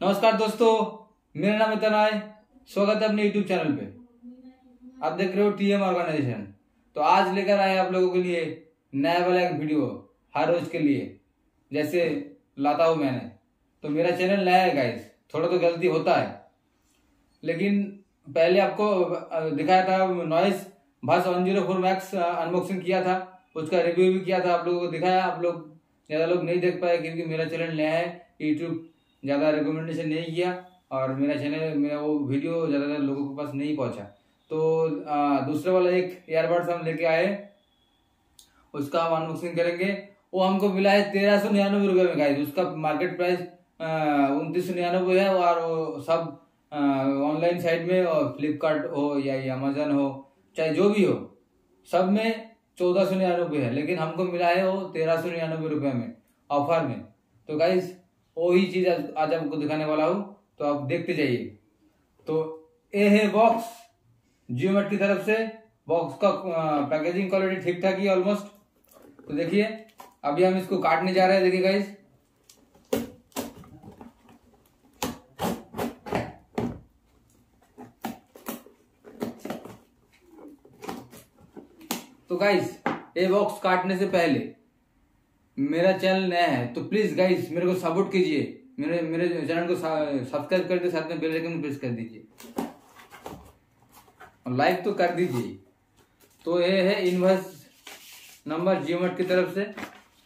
नमस्कार दोस्तों, मेरा नाम है तनय। स्वागत है अपने YouTube चैनल पे। आप देख रहे हो TM ऑर्गेनाइजेशन। तो आज लेकर आए आप लोगों के लिए नया वाला एक वीडियो हर रोज के लिए, जैसे लाता हूँ मैंने। तो मेरा चैनल नया है गाइस, थोड़ा तो गलती होता है, लेकिन पहले आपको दिखाया था नॉइस बस 104 मैक्स अनबॉक्सिंग किया था, उसका रिव्यू भी किया था, आप लोगों को दिखाया। आप लोग ज़्यादा लोग नहीं देख पाए क्योंकि मेरा चैनल नया है, यूट्यूब ज़्यादा रिकमेंडेशन नहीं किया और मेरा वो वीडियो ज़्यादातर लोगों के पास नहीं पहुंचा। तो दूसरा वाला एक ईयरबड्स हम लेके आए, उसका हम अनबॉक्सिंग करेंगे। वो हमको मिला है 1399 में गाइस। उसका मार्केट प्राइस 2999 है और वो सब ऑनलाइन साइट में, और फ्लिपकार्ट हो या अमेजन हो, चाहे जो भी हो, सब में 1499 है, लेकिन हमको मिला है वो 1399 में ऑफर में। तो गाइस वही चीज आज आपको दिखाने वाला हूँ, तो आप देखते जाइए। तो ये है बॉक्स जियोमैट की तरफ से। बॉक्स का पैकेजिंग क्वालिटी ठीक ठाक ही ऑलमोस्ट। तो देखिए अभी हम इसको काटने जा रहे हैं। देखिए गाइस, तो गाइस ये बॉक्स काटने से पहले, मेरा चैनल नया है तो प्लीज गाइस मेरे को सपोर्ट कीजिए, मेरे चैनल को सब्सक्राइब कर दे, साथ में बेल आइकन प्रेस कर दीजिए और लाइक तो कर दीजिए। तो ये है इनवॉइस नंबर जियोमैट की तरफ से।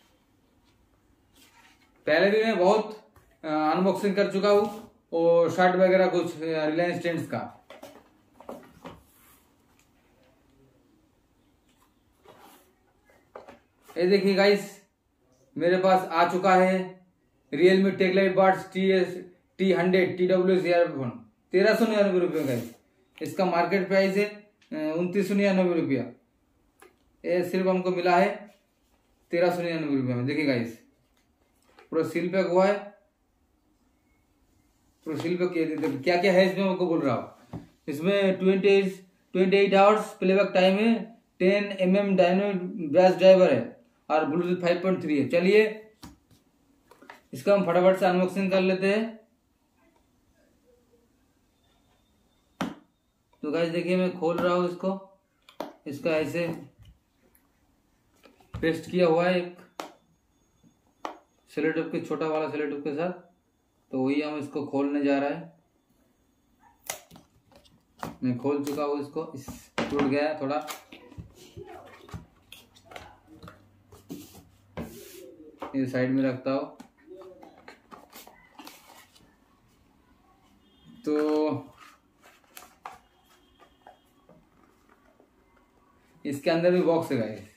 पहले भी मैं बहुत अनबॉक्सिंग कर चुका हूँ, और शर्ट वगैरह कुछ रिलायंस ट्रेंड्स का। ये देखिए गाइस, मेरे पास आ चुका है Realme TechLife buds T100 TWS earphone. 1399 रुपये गाइस। इसका मार्केट प्राइस है 2999 रुपया। ये सिर्फ हमको मिला है 1399 रुपये में। देखिए गाइस, पूरा सील पैक हुआ है। पूरा सील पैक क्या क्या है इसमें हमको बोल रहा हूँ। इसमें 28 आवर्स प्लेबैक टाइम है, 10 mm डायनामिक ब्रश ड्राइवर है और ब्लूटूथ 5.3 है। चलिए इसका हम फटाफट से अनबॉक्सिंग कर लेते हैं। तो गाइस देखिए, मैं खोल रहा हूँ इसको। इसका ऐसे पेस्ट किया हुआ है एक सेलोटेप के, छोटा वाला सेलोटेप के साथ। तो वही हम इसको खोलने जा रहा है। मैं खोल चुका हूँ इसको। टूट गया है थोड़ा। ये साइड में रखता हूँ। तो इसके अंदर भी बॉक्स है गाइस।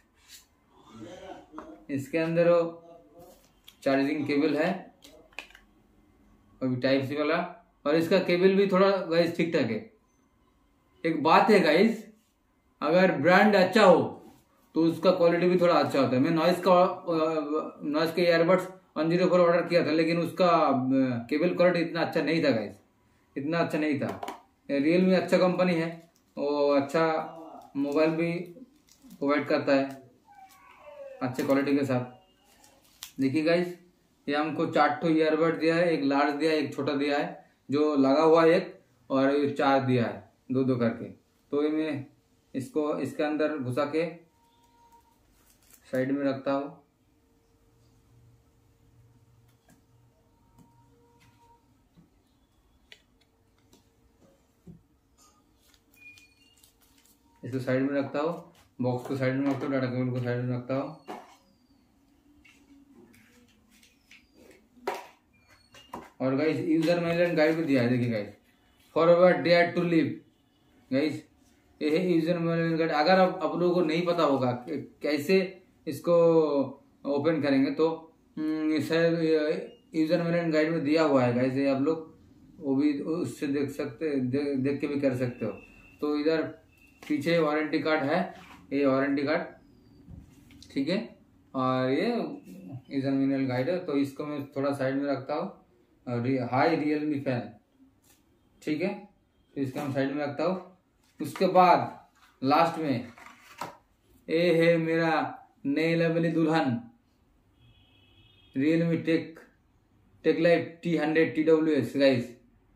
इसके अंदर वो चार्जिंग केबल है, अभी टाइप सी वाला, और इसका केबल भी थोड़ा गाइस ठीक ठाक है। एक बात है गाइस, अगर ब्रांड अच्छा हो तो उसका क्वालिटी भी थोड़ा अच्छा होता है। मैं नॉइस के ईयरबड्स 104 ऑर्डर किया था, लेकिन उसका केबल क्वालिटी इतना अच्छा नहीं था गाइस, इतना अच्छा नहीं था। Realme अच्छा कंपनी है, वो अच्छा मोबाइल भी प्रोवाइड करता है अच्छे क्वालिटी के साथ। देखिए गाइस, ये हमको 4 ईयरबड दिया है, एक लार्ज दिया है, एक छोटा दिया है, जो लगा हुआ है एक, और 4 दिया है, दो करके। तो ये मैं इसको इसके अंदर घुसा के साइड में रखता हूँ। इसको साइड में रखता हूँ, बॉक्स को साइड में रखता हूँ, डाटा केबल को साइड में रखता हूँ। और गाइस यूजर मैनुअल गाइड भी दिया है। देखिए guys, forward dare to live. Guys ये है यूजर मैनुअल गाइड। अगर आप लोगों को नहीं पता होगा कैसे इसको ओपन करेंगे, तो यूजर मैनुअल गाइड में दिया हुआ है गाइस। ये आप लोग वो भी उससे देख सकते, देख के भी कर सकते हो। तो इधर पीछे वारंटी कार्ड है, ये वारंटी कार्ड, ठीक है, और ये यूजर मैनुअल गाइड है। तो इसको मैं थोड़ा साइड में रखता हूँ। हाई Realme फैन, ठीक है, तो इसको हम साइड में रखता हूँ। उसके बाद लास्ट में ये है मेरा नई लेवली दुल्हन Realme tech TechLife T100 TWS guys.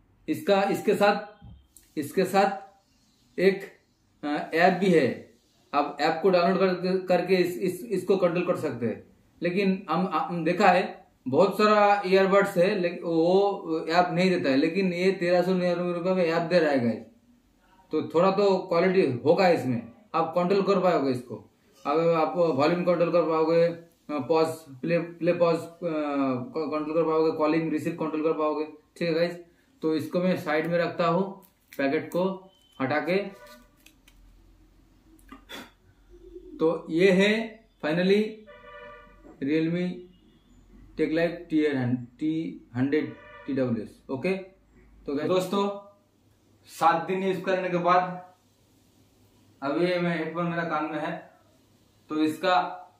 इसके साथ एक ऐप भी है। आप ऐप को डाउनलोड करके इसको कंट्रोल कर सकते हैं। लेकिन हम देखा है बहुत सारा ईयरबड्स है लेकिन वो ऐप नहीं देता है, लेकिन ये 1399 में ऐप दे रहा है गाइस। तो थोड़ा तो क्वालिटी होगा इसमें, आप कंट्रोल कर पाओगे इसको। अब आप वॉल्यूम कंट्रोल कर पाओगे, पॉज प्ले पॉज कंट्रोल कर पाओगे, कॉलिंग रिसीव कंट्रोल कर पाओगे। ठीक है गाइस, तो इसको मैं साइड में रखता हूँ, पैकेट को हटा के। तो ये है finally Realme TechLife T100 TWS। Okay, तो दोस्तों 7 दिन यूज करने के बाद अभी मैं हेडफोन मेरा कान में है, तो इसका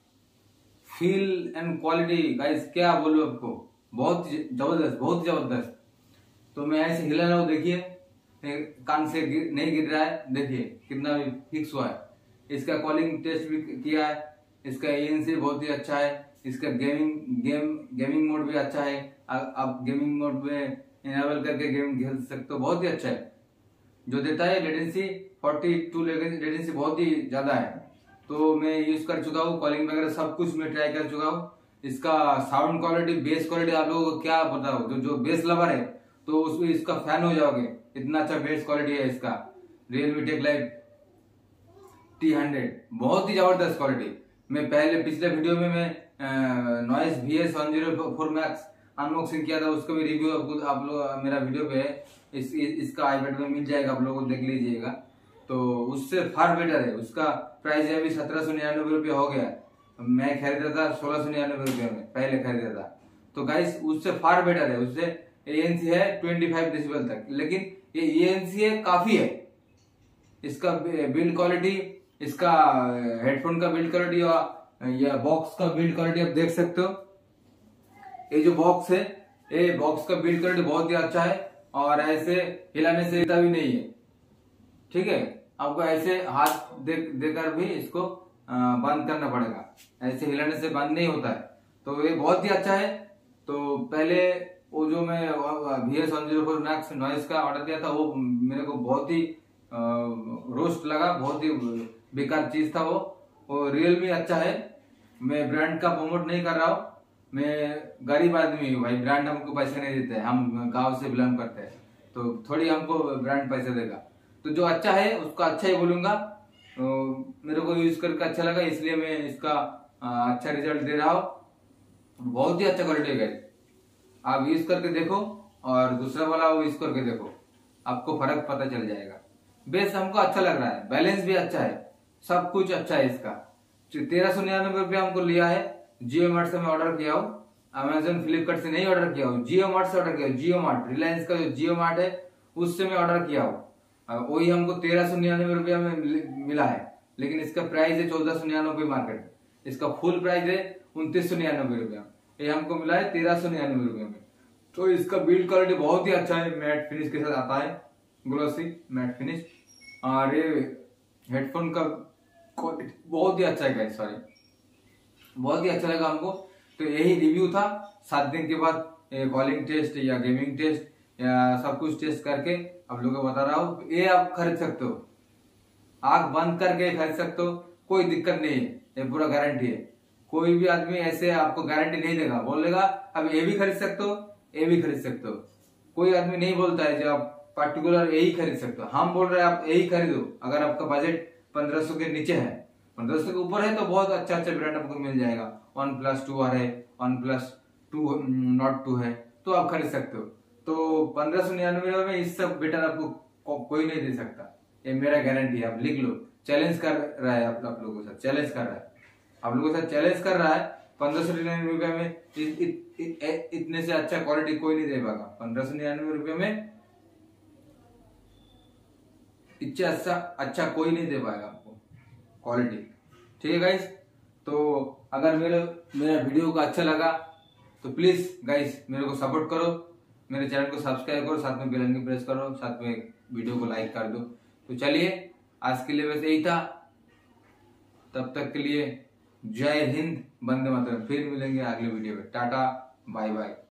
फील एंड क्वालिटी गाइस क्या बोलूं आपको, बहुत जबरदस्त, बहुत जबरदस्त। तो मैं ऐसे हिला रहा हूँ, देखिए कान से नहीं गिर रहा है, देखिए कितना भी फिक्स हुआ है। इसका कॉलिंग टेस्ट भी किया है, इसका ANC बहुत ही अच्छा है, इसका गेमिंग मोड भी अच्छा है। आप गेमिंग मोड में इनेबल करके गेम खेल सकते हो, बहुत ही अच्छा है। जो देता है लेटेंसी 42 लेटेंसी बहुत ही ज्यादा है। तो मैं यूज कर चुका हूँ, कॉलिंग वगैरह सब कुछ मैं ट्राई कर चुका हूँ। इसका साउंड क्वालिटी, बेस क्वालिटी आप लोगों को क्या बताओ, जो बेस लवर है तो उसमें इसका फैन हो जाओगे, इतना अच्छा बेस क्वालिटी है इसका। रियलमी टेकलाइफ T100 बहुत ही जबरदस्त क्वालिटी। मैं पिछले वीडियो में मैं नॉइस VS104 मैक्स अनबॉक्सिंग किया था, उसका भी रिव्यू आप लोग मेरा वीडियो पे है, इसका आईपैड में मिल जाएगा, आप लोगों को देख लीजिएगा। तो उससे फार बेटर है, उसका प्राइस अभी 1799 रुपये हो गया। मैं खरीदा था 1699 रुपये में, पहले खरीदा था। तो गाइस उससे फार बेटर है, उससे ANC है 25 डेसिबल तक, लेकिन ये ANC है काफी है। इसका बिल्ड क्वालिटी, इसका हेडफोन का बिल्ड क्वालिटी और या बॉक्स का बिल्ड क्वालिटी आप देख सकते हो। ये जो बॉक्स है, ये बॉक्स का बिल्ड क्वालिटी बहुत ही अच्छा है और ऐसे हिलाने से हिलता भी नहीं है। ठीक है, आपको ऐसे हाथ देकर भी इसको बंद करना पड़ेगा, ऐसे हिलाने से बंद नहीं होता है। तो ये बहुत ही अच्छा है। तो पहले वो जो मैं VS104 मैक्स नॉइस का ऑर्डर दिया था, वो मेरे को बहुत ही रोस्ट लगा, बहुत ही बेकार चीज था वो रियलमी अच्छा है। मैं ब्रांड का प्रमोट नहीं कर रहा हूँ, मैं गरीब आदमी हूँ भाई, ब्रांड हमको पैसे नहीं देते, हम गांव से बिलोंग करते हैं, तो थोड़ी हमको ब्रांड पैसे देगा। तो जो अच्छा है उसका अच्छा ही बोलूंगा। मेरे को यूज करके अच्छा लगा, इसलिए मैं इसका अच्छा रिजल्ट दे रहा हूँ। बहुत ही अच्छा क्वालिटी है, आप यूज करके देखो और दूसरा वाला वो यूज करके देखो, आपको फर्क पता चल जाएगा। बेस हमको अच्छा लग रहा है, बैलेंस भी अच्छा है, सब कुछ अच्छा है इसका। 1399 रुपये हमको लिया है। जियो मार्ट से मैं ऑर्डर किया हूँ, अमेजोन फ्लिपकार्ट से नहीं ऑर्डर किया हूँ, जियो मार्ट से ऑर्डर किया हूँ। जियो मार्ट, रिलायंस का जो जियो मार्ट है उससे मैं ऑर्डर किया हूँ। वही हमको 1399 रुपया में मिला है, लेकिन इसका प्राइस है 1499 मार्केट। इसका फुल प्राइस है 2999 रुपया, ये हमको मिला है 1399 रुपये में। तो इसका बिल्ड क्वालिटी बहुत ही अच्छा है, मैट फिनिश के साथ आता है, ग्लोसी मैट फिनिश। और ये हेडफोन का क्वालिटी बहुत ही अच्छा है, सॉरी बहुत ही अच्छा लगा हमको। तो यही रिव्यू था 7 दिन के बाद कॉलिंग टेस्ट या गेमिंग टेस्ट या सब कुछ टेस्ट करके आप लोगों को बता रहा हूँ। ये आप खरीद सकते हो, आंख बंद करके खरीद सकते हो, कोई दिक्कत नहीं है, ये पूरा गारंटी है। कोई भी आदमी ऐसे आपको गारंटी नहीं देगा, बोलेगा अब ये भी खरीद सकते हो, ये भी खरीद सकते हो। कोई आदमी नहीं बोलता है जो आप पर्टिकुलर यही खरीद सकते हो। हम बोल रहे हैं आप यही खरीदो। अगर आपका बजट 1500 के नीचे है, 1500 के ऊपर है तो बहुत अच्छा अच्छा ब्रांड आपको मिल जाएगा। OnePlus 2 है, OnePlus 2 Nord 2 है, तो आप खरीद सकते हो। तो 1599 में इस सब बेटर आपको कोई नहीं दे सकता, ये मेरा गारंटी है। आप लिख लो, चैलेंज कर रहा है आप लोगों के साथ, चैलेंज कर रहा है, आप लोगों के साथ चैलेंज कर रहा है। 1599 रुपये में इतने से अच्छा क्वालिटी कोई नहीं दे पाएगा। 1599 रुपये में इससे अच्छा कोई नहीं दे पाएगा आपको क्वालिटी। ठीक है गाइस, तो अगर मेरा वीडियो को अच्छा लगा तो प्लीज गाइस मेरे को सपोर्ट करो, मेरे चैनल को सब्सक्राइब करो, साथ में बेल आइकन प्रेस करो, साथ में वीडियो को लाइक कर दो। तो चलिए आज के लिए बस यही था, तब तक के लिए जय हिंद, वंदे मातरम। फिर मिलेंगे अगले वीडियो में, टाटा बाय बाय।